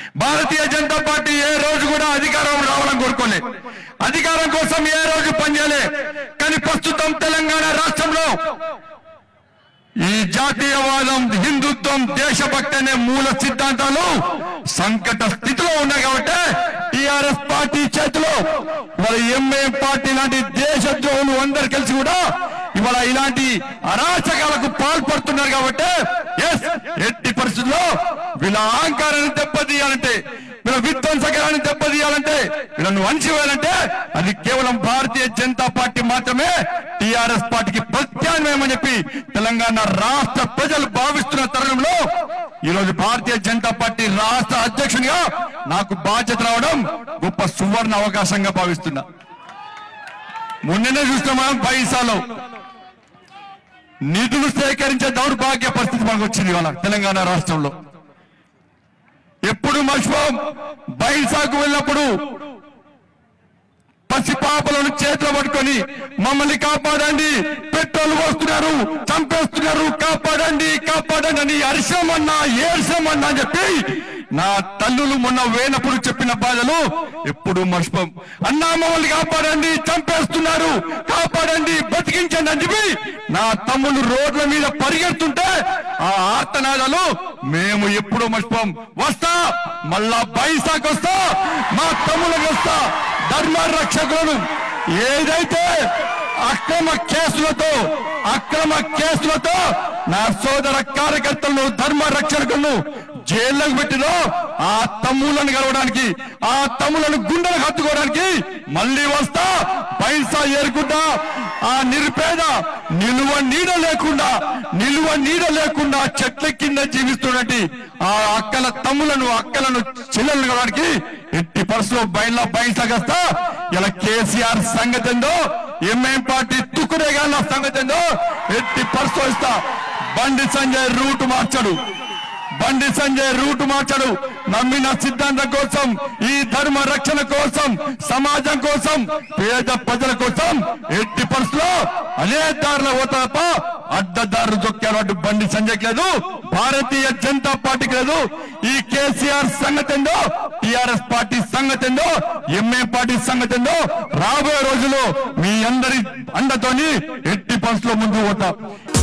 భారతీయ Janata party ఏ రోజు కూడా అధికారం రావాలని కోరుకోలే, అధికారం కోసం ఏ రోజు పనిచేయలే. కానీ ప్రస్తుతం తెలంగాణ రాష్ట్రంలో ఈ జాతీయవాదం, హిందుత్వం, దేశభక్తి అనే మూల సిద్ధాంతాలు సంకట స్థితిలో ఉన్నాయి కాబట్టి టిఆర్ఎస్ పార్టీ చేతిలో ఇవాళ ఎంఐఎం పార్టీ లాంటి దేశద్రోహులు అందరు కలిసి కూడా ఇవాళ ఇలాంటి అరాచకాలకు పాల్పడుతున్నారు కాబట్టి ఎట్టి పరిస్థితుల్లో వీళ్ళ అహంకారాన్ని దెబ్బతీయాలంటే, వీళ్ళ విధ్వంసకరాన్ని దెబ్బతీయాలంటే, వీళ్ళను అణచివేయాలంటే అది కేవలం భారతీయ జనతా పార్టీ మాత్రమే టిఆర్ఎస్ పార్టీకి ప్రత్యామ్నాయమని చెప్పి తెలంగాణ రాష్ట్ర ప్రజలు భావిస్తున్న తరుణంలో ఈరోజు భారతీయ జనతా పార్టీ రాష్ట్ర అధ్యక్షునిగా నాకు బాధ్యత రావడం గొప్ప సువర్ణ అవకాశంగా భావిస్తున్నా. మొన్ననే చూస్తున్నాం మనం పైసాలో నిధులు సేకరించే దౌర్భాగ్య పరిస్థితి మనకు వచ్చింది ఇవాళ తెలంగాణ రాష్ట్రంలో. ఎప్పుడు మర్చిపోం, బైసాకు వెళ్ళినప్పుడు పసిపాపలను చేతిలో పట్టుకొని మమ్మల్ని కాపాడండి, పెట్రోల్ పోస్తున్నారు, చంపేస్తున్నారు, కాపాడండి కాపాడండి అని అరిశామన్నా ఏడ్చామన్నా అని చెప్పి నా తల్లులు మొన్న వేనప్పుడు చెప్పిన బాధలు ఎప్పుడు మర్చిపోం. అన్నా మమ్మల్ని కాపాడండి, చంపేస్తున్నారు, కాపాడండి, బతికించండి అని చెప్పి నా తమ్ముళ్ళు రోడ్ల మీద పరిగెడుతుంటే ఆ ఆర్తనాదాలు మేము ఎప్పుడూ మర్చిపోం. వస్తా, మళ్ళా బైసాకు వస్తా, మా తమ్ముళ్ళకి వస్తా. ధర్మ రక్షకులను ఏదైతే అక్రమ కేసులతో నా సోదర కార్యకర్తలను, ధర్మ రక్షకులను జైల్లోకి పెట్టినో ఆ తమ్ములను కలవడానికి, ఆ తమ్ములను గుండెలకు హత్తుకోవడానికి మళ్ళీ వస్తా. పైసా ఏరుకుంటా ఆ నిరుపేద నిలువ నీడ లేకుండా చెట్ల కింద జీవిస్తున్నట్టు ఆ అక్కలను చెల్లెలను కలవడానికి ఎట్టి పరిస్థితుల్లో బయలుసాగస్తా. ఇలా కేసీఆర్ సంగతి ఏందో, ఎంఐఎం పార్టీ తుక్కురేగాల సంగతి ఏందో ఎట్టి పరిస్థితుల్లో ఇస్తా. బండి సంజయ్ రూటు మార్చాడు. నమ్మిన సిద్ధాంతం కోసం, ఈ ధర్మ రక్షణ కోసం, సమాజం కోసం, పేద ప్రజల కోసం ఎట్టి పరిస్థితుల్లో అనే దారిలో పోతా తప్ప అడ్డదారులు దొక్కారు. అటు బండి సంజయ్కి లేదు, భారతీయ జనతా పార్టీకి లేదు. ఈ కేసీఆర్ సంగతి ఏందో, టిఆర్ఎస్ పార్టీ సంగతి ఏందో, ఎంఐఎం పార్టీ సంగతి ఏందో రాబోయే రోజుల్లో మీ అందరి అండతోని ఎట్టి పరిస్థితుల్లో ముందుకు పోతా.